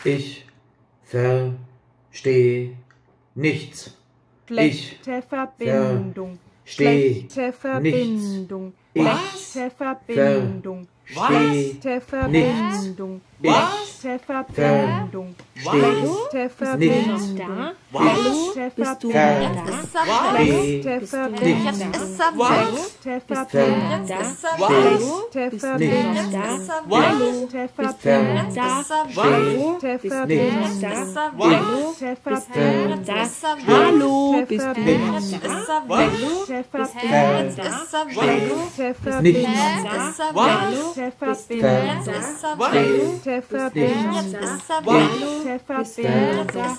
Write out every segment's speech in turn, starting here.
Ich verstehe nichts. Schlechte Verbindung. Verstehe Schlechte Verbindung. Was? Schlechte Verbindung. Was? Schlechte Verbindung. Was? Schlechte Verbindung. Was? Schlechte Verbindung. Was? Schlechte Bist du Verbindung. da? Schlechte Verbindung. Was? Schlechte Verbindung. Da? Schlechte Bist du Verbindung. da? Was? Schlechte Bist du Verbindung. da? Schlechte Bist du Verbindung. da? Was? Schlechte Bist du Verbindung. da? Hallo, bist du Verbindung. da? Was? Schlechte Bist du Verbindung. da? Schlechte Verbindung. Nichts. Schlechte Was? Verbindung. Was? Schlechte Verbindung. Schlechte Verbindung.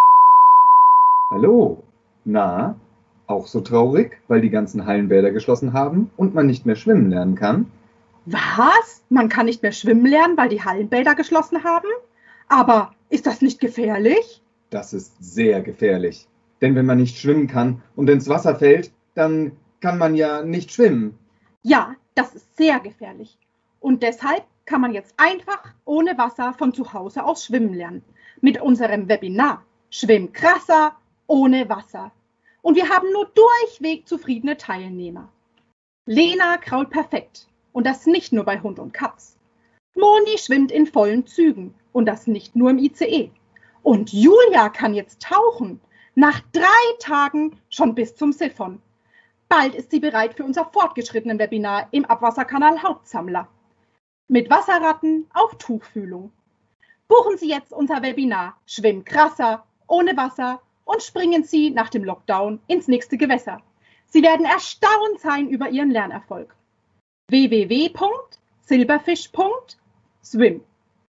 Hallo. Na, auch so traurig, weil die ganzen Hallenbäder geschlossen haben und man nicht mehr schwimmen lernen kann? Was? Man kann nicht mehr schwimmen lernen, weil die Hallenbäder geschlossen haben? Aber ist das nicht gefährlich? Das ist sehr gefährlich. Denn wenn man nicht schwimmen kann und ins Wasser fällt, dann kann man ja nicht schwimmen. Ja, das ist sehr gefährlich. Und deshalb kann man jetzt einfach ohne Wasser von zu Hause aus schwimmen lernen. Mit unserem Webinar Schwimm krasser ohne Wasser. Und wir haben nur durchweg zufriedene Teilnehmer. Lena krault perfekt. Und das nicht nur bei Hund und Katz. Moni schwimmt in vollen Zügen. Und das nicht nur im ICE. Und Julia kann jetzt tauchen. Nach 3 Tagen schon bis zum Siphon. Bald ist sie bereit für unser fortgeschrittenen Webinar im Abwasserkanal Hauptsammler. Mit Wasserratten auf Tuchfühlung. Buchen Sie jetzt unser Webinar Schwimm krasser, ohne Wasser und springen Sie nach dem Lockdown ins nächste Gewässer. Sie werden erstaunt sein über Ihren Lernerfolg. www.silberfisch.swim.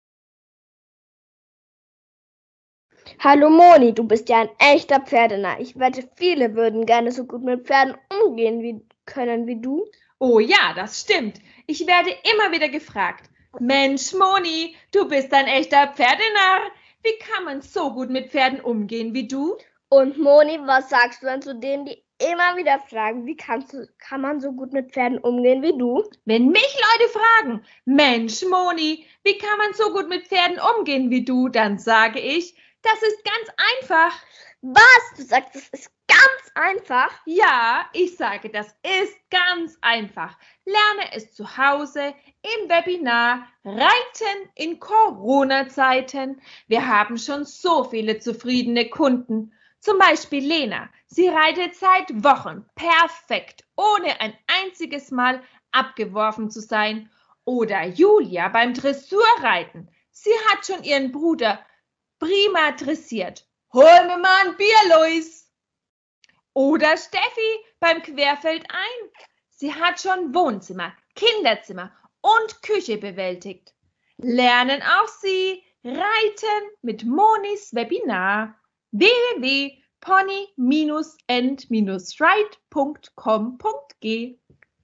Hallo Moni, du bist ja ein echter Pferdenah. Ich wette, viele würden gerne so gut mit Pferden umgehen können wie du. Oh ja, das stimmt. Ich werde immer wieder gefragt. Mensch, Moni, du bist ein echter Pferdenarr. Wie kann man so gut mit Pferden umgehen wie du? Und Moni, was sagst du denn zu denen, die immer wieder fragen, wie kann man so gut mit Pferden umgehen wie du? Wenn mich Leute fragen, Mensch, Moni, wie kann man so gut mit Pferden umgehen wie du, dann sage ich, das ist ganz einfach. Was? Du sagst, das ist ganz einfach? Ja, ich sage, das ist ganz einfach. Lerne es zu Hause, im Webinar, Reiten in Corona-Zeiten. Wir haben schon so viele zufriedene Kunden. Zum Beispiel Lena. Sie reitet seit Wochen perfekt, ohne ein einziges Mal abgeworfen zu sein. Oder Julia beim Dressurreiten. Sie hat schon ihren Bruder prima dressiert. Hol mir mal ein Bier, Luis. Oder Steffi beim Querfeldein. Sie hat schon Wohnzimmer, Kinderzimmer und Küche bewältigt. Lernen auch Sie Reiten mit Monis Webinar www.pony-end-ride.com.g.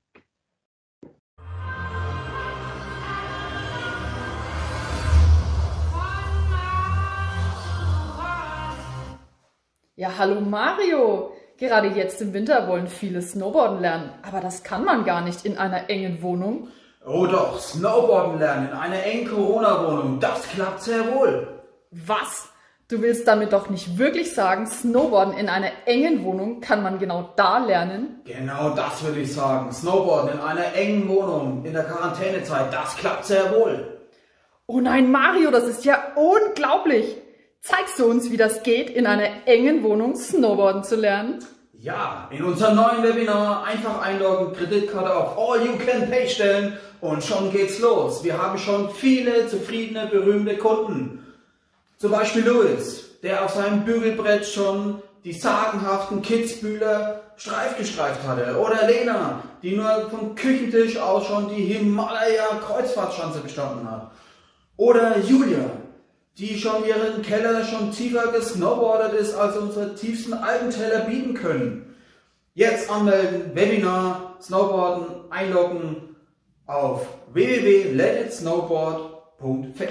Ja, hallo Mario! Gerade jetzt im Winter wollen viele Snowboarden lernen, aber das kann man gar nicht in einer engen Wohnung. Oh doch, Snowboarden lernen in einer engen Corona-Wohnung, das klappt sehr wohl. Was? Du willst damit doch nicht wirklich sagen, Snowboarden in einer engen Wohnung kann man genau da lernen? Genau das würde ich sagen. Snowboarden in einer engen Wohnung in der Quarantänezeit, das klappt sehr wohl. Oh nein, Mario, das ist ja unglaublich! Zeigst du uns, wie das geht, in einer engen Wohnung Snowboarden zu lernen? Ja, in unserem neuen Webinar einfach einloggen, Kreditkarte auf All You Can Pay stellen und schon geht's los. Wir haben schon viele zufriedene, berühmte Kunden. Zum Beispiel Louis, der auf seinem Bügelbrett schon die sagenhaften Kitzbühler streifgestreift hatte. Oder Lena, die nur vom Küchentisch aus schon die Himalaya-Kreuzfahrtschanze bestanden hat. Oder Julia, die schon ihren Keller schon tiefer gesnowboardet ist, als unsere tiefsten Alpenteller bieten können. Jetzt anmelden, Webinar, Snowboarden, einloggen auf www.letitsnowboard.fit.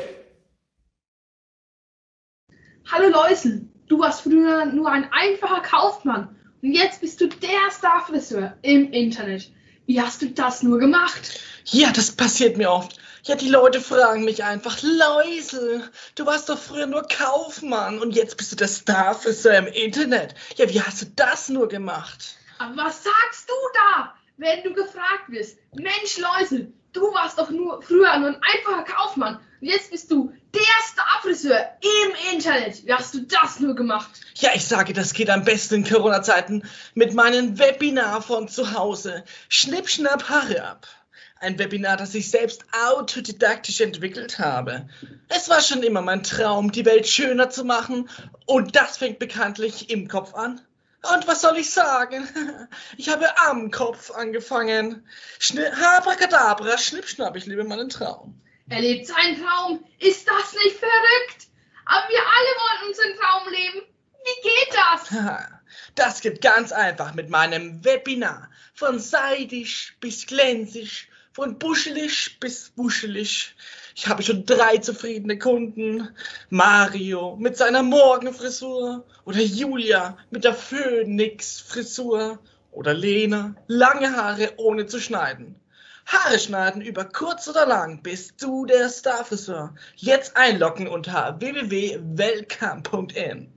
Hallo Läusel, du warst früher nur ein einfacher Kaufmann und jetzt bist du der Starfriseur im Internet. Wie hast du das nur gemacht? Ja, das passiert mir oft. Ja, die Leute fragen mich einfach, Läusel, du warst doch früher nur Kaufmann und jetzt bist du der Starfriseur im Internet. Ja, wie hast du das nur gemacht? Aber was sagst du da, wenn du gefragt wirst? Mensch, Läusel, du warst doch früher nur ein einfacher Kaufmann und jetzt bist du der Starfriseur im Internet. Wie hast du das nur gemacht? Ja, ich sage, das geht am besten in Corona-Zeiten mit meinem Webinar von zu Hause. Schnipp, schnapp, Haare ab. Ein Webinar, das ich selbst autodidaktisch entwickelt habe. Es war schon immer mein Traum, die Welt schöner zu machen. Und das fängt bekanntlich im Kopf an. Und was soll ich sagen? Ich habe am Kopf angefangen. Abracadabra, schnippschnapp, ich liebe meinen Traum. Er lebt seinen Traum. Ist das nicht verrückt? Aber wir alle wollen unseren Traum leben. Wie geht das? Das geht ganz einfach mit meinem Webinar. Von seidig bis glänzig. Von buschelig bis wuschelig. Ich habe schon 3 zufriedene Kunden. Mario mit seiner Morgenfrisur. Oder Julia mit der Phönix-Frisur. Oder Lena, lange Haare ohne zu schneiden. Haare schneiden über kurz oder lang. Bist du der Starfriseur. Jetzt einloggen unter www.welcome.in.